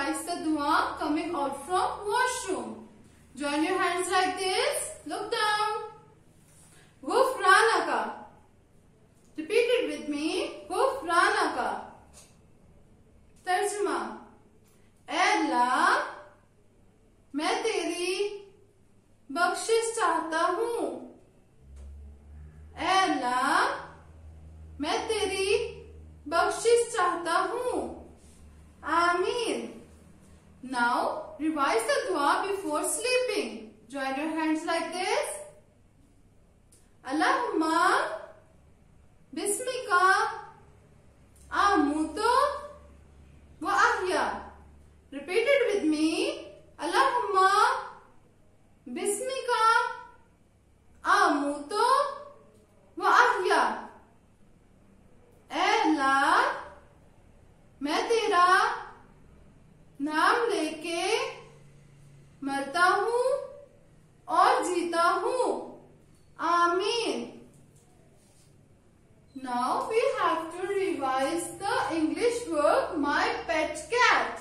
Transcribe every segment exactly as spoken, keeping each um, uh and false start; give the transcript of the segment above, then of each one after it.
revise the dua coming out from washroom. Join your hands like this. Look down. Ghufranaka. Repeat it with me. Ghufranaka. तर्जुमा, ऐ अल्लाह मैं तेरी बख्शिश चाहता हूँ। ऐ अल्लाह मैं तेरी बख्शिश चाहता हूँ। आमीन। Now revise the dua before sleeping. Join your hands like this. Allahumma bismika amutu wa ahya. Repeat it with me. Allahumma bismika amutu wa ahya. ऐ अल्लाह मैं तेरा नाम लेके मरता हूँ और जीता हूँ। आमीन। Now we have to revise the English word my pet cat.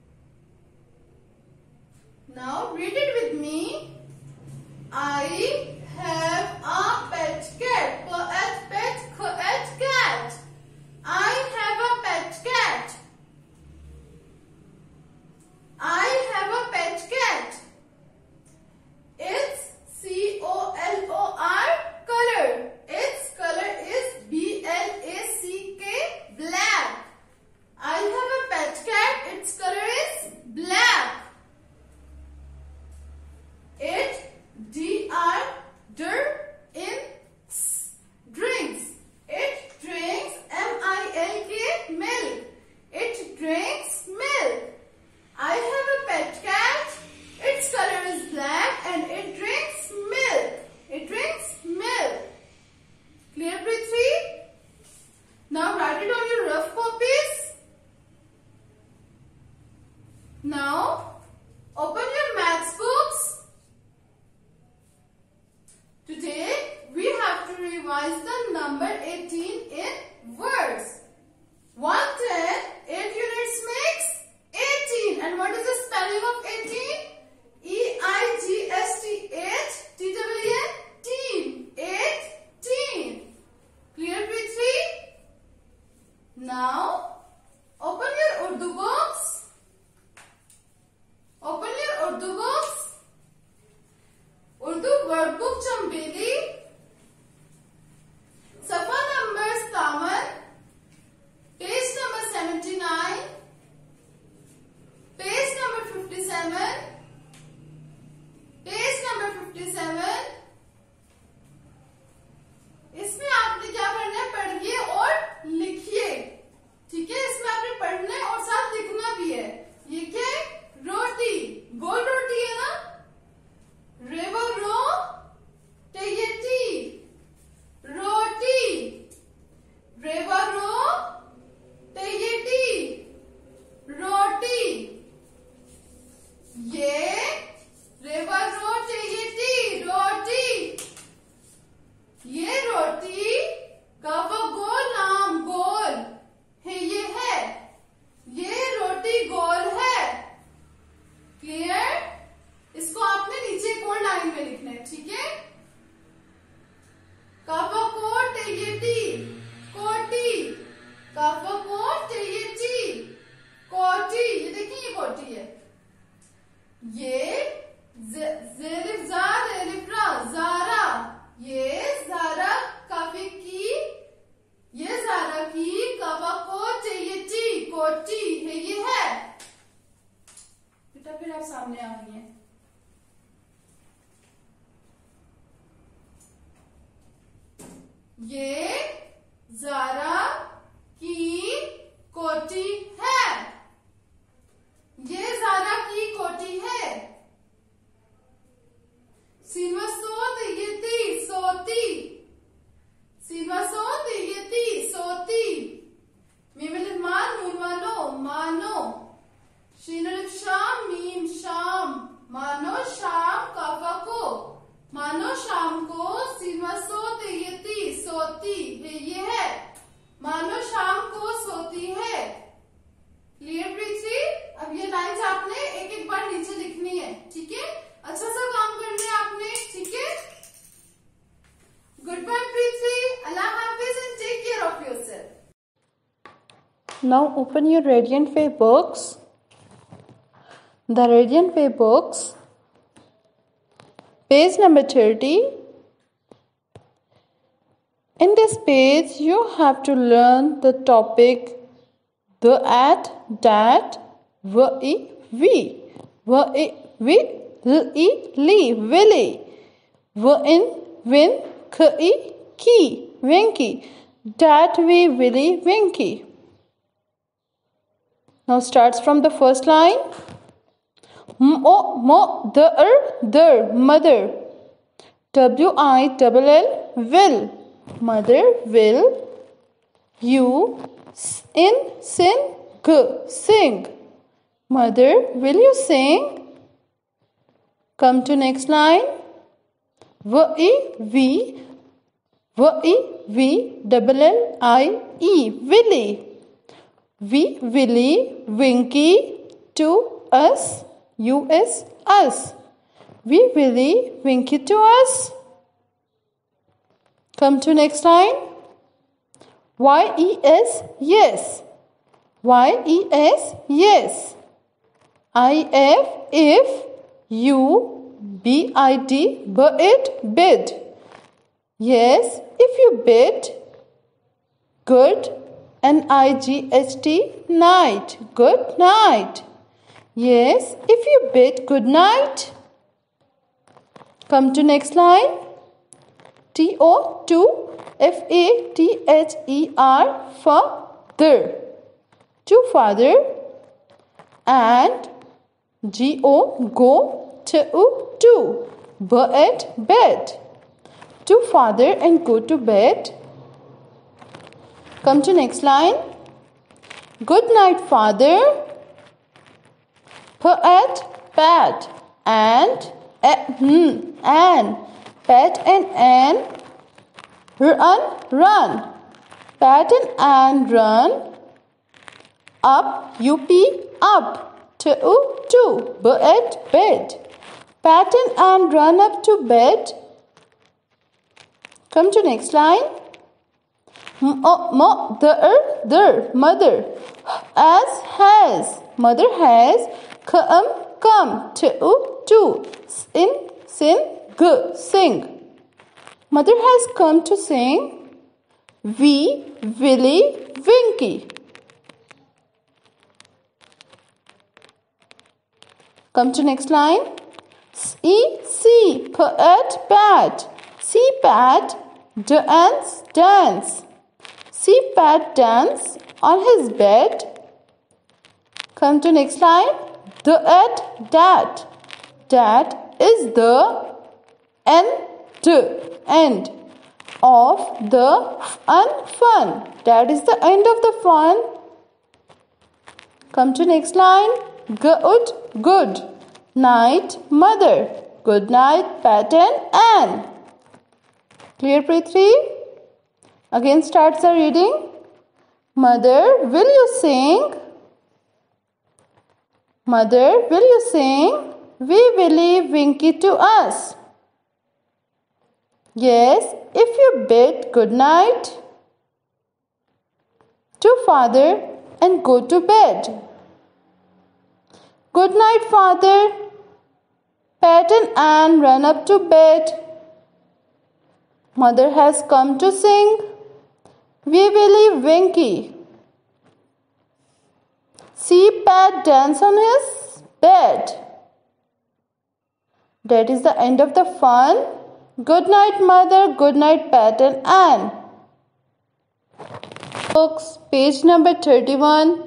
Now read it with me. I have a pet cat. Pet, pet, pet cat. I have a pet cat. I have a pet cat. It's C O L O R color. Its color is B L A C K, black. I have a pet cat. Its color is black. It D R der in drinks. It drinks M I L K milk. It drinks milk. I have a pet cat. Its color is black and it drinks milk. It drinks milk. Clear, Prithvi? Now write it on your rough copies. Now open your maths books. Today we have to revise the number eighteen in words. one ten, eight units makes eighteen. And what is the spelling of eighteen? E I G S T H T W N, teen. eighteen. Clear, Prithvi? Now open your Urdu books. Open your Urdu books. Urdu word book Chambeli. Safa number Staman. Page number seventy-nine. Page number fifty-seven. Page number fifty-seven. इसमें आपने क्या करना है, पढ़िए और लिखिए। ठीक है, इसमें आपने पढ़ना है और साथ लिखना भी है। ये क्या है? रोटी। गोल रोटी है ना? रेवा रो टेयेटी, रोटी। रेवा रो टेयेटी, रोटी। ये रेवा रो टेयेटी, रोटी। ये रोटी का वो गोल नाम गोल है, ये है। ये रोटी गोल है। क्लियर? इसको आपने नीचे कोड लाइन में लिखना है। ठीक है? काफा कोट ये टी, कोटी। काफा कोट ये टी, कोटी। ये देखिए ये कोटी है। ये जेरिफ जा जेरिफ रा, जारा। ये जारा काफी की, ये जारा की काफा कोट ये टी, कोटी है, ये है। बेटा फिर आप सामने आ गई हैं। ये जारा की कोटी है। ये जारा की कोटी है। सीमा सोत ये ती, सोती। सीमा सोत ये ती, सोती। मीम मान नून मानो, मानो। शीन शाम, मीम शाम। मानो शाम काफा को, मानो शाम को। सीमा सोत ये ती, सोती है, ये है। Now open your Radiant Way books. The Radiant Way books, page number thirty. In this page, you have to learn the topic the, at, that, v, i, we, v, i, we, l, i, li, willy, v, in, win, k, i, ki, winky, that, we, willy, winky. Now starts from the first line. Mo, mo, the, er, der, mother. W, I, double L, will. Mother will. You, in, sin, g, sing. Mother, will you sing? Come to next line. V, I, we. V, I, we, double L, I, E, willy. We, willy, winky, to, us, us, us. We, willy, winky to us. Come to next line. Y E S, yes. Y E S, yes. I F, if. U, B I D, bid, bid. Yes, if you bid. Good, N I G H T, night. Good night. Yes, if you bid good night. Come to next line. T O, to, F A T H E R, father. To father. And G O, go, to, to, bed, bed. To father and go to bed. Come to next line. Good night, father. Pat, pat, and, uh, hmm, and, pat and an, run, run. Pat and an, run. Up, up, up. To, to, bed, bed. Pat and an, run up to bed. Come to next line. Mo, mo, the, der, mother. As, has, mother has. Come, come, to, to, in, sin, g, sing. Mother has come to sing. We, willy, winky. Come to next line. See, see, pat, pat. See, pat, dance, dance. See Pat dance on his bed. Come to next line. The at that. That is the end, end of the fun, fun. That is the end of the fun. Come to next line. Good, good. Night, mother. Good night, Pat and Anne. Clear, Prithvi? Again starts the reading. Mother, will you sing? Mother, will you sing? Wee Willie Winky to us. Yes, if you bid good night to father and go to bed. Good night, father. Pat and Anne run up to bed. Mother has come to sing. Wee Willie Winky. See Pat dance on his bed. That is the end of the fun. Good night, mother. Good night, Pat and Anne. Books, page number thirty-one.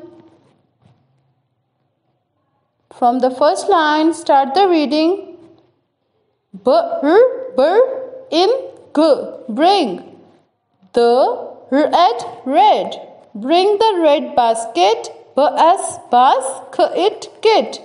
From the first line, start the reading. Br, br, in, g, bring. The red, red. Bring the red basket. Bas, bas, k, it, kit.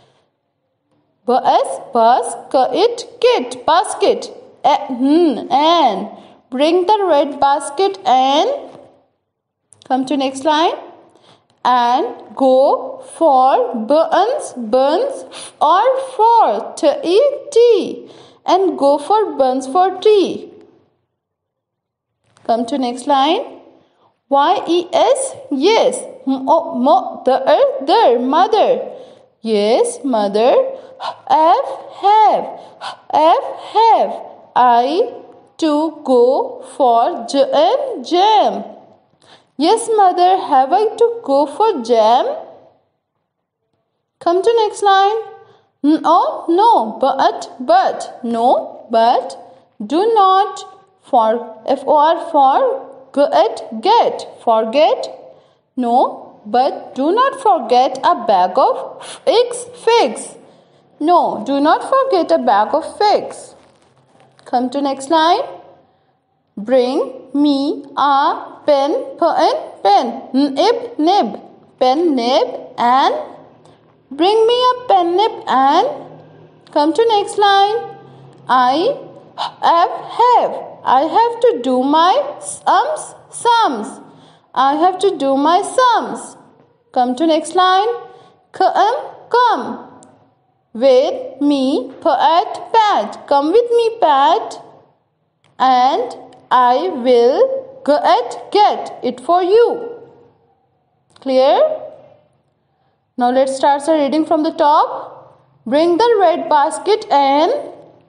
Bas, bas, k, it, kit. Basket. Hmm, and. Bring the red basket and. Come to next line. And go for buns, buns or for tea, tea. And go for buns for tea. Come to next line. Y E S, yes. Mother, there, mother. Yes, mother. Have, have. Have, have. I to go for jam, jam. Yes, mother. Have I to go for jam? Come to next line. Oh, no, but, but. No, but. Do not. For, F O R for get, get. Forget. No, but do not forget a bag of figs, figs. No, do not forget a bag of figs. Come to next line. Bring me a pen, pen, pen. Nib, nib. Pen, nib, and bring me a pen, nib, and come to next line. I have, have. I have to do my sums, sums. I have to do my sums. Come to next line. Come, come. With me, Pat, Pat. Come with me, Pat. And I will get, get it for you. Clear? Now let's start the reading from the top. Bring the red basket and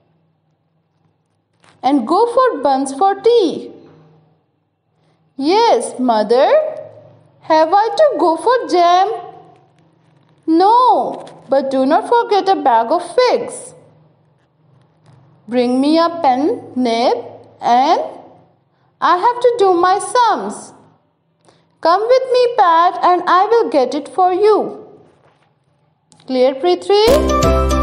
and go for buns for tea. Yes, mother. Have I to go for jam? No, but do not forget a bag of figs. Bring me a pen, nib, and I have to do my sums. Come with me, Pat, and I will get it for you. Clear, Prithvi?